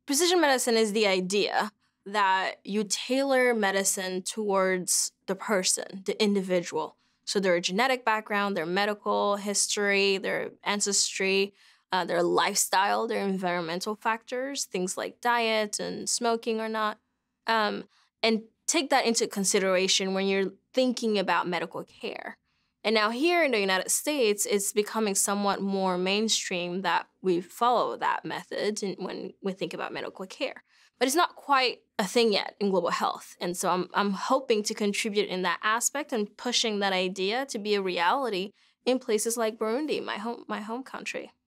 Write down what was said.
Precision medicine is the idea that you tailor medicine towards the person, the individual. So their genetic background, their medical history, their ancestry, their lifestyle, their environmental factors, things like diet and smoking or not. And take that into consideration when you're thinking about medical care. And now here in the United States, it's becoming somewhat more mainstream that we follow that method when we think about medical care. But it's not quite a thing yet in global health. And so I'm hoping to contribute in that aspect and pushing that idea to be a reality in places like Burundi, my home country.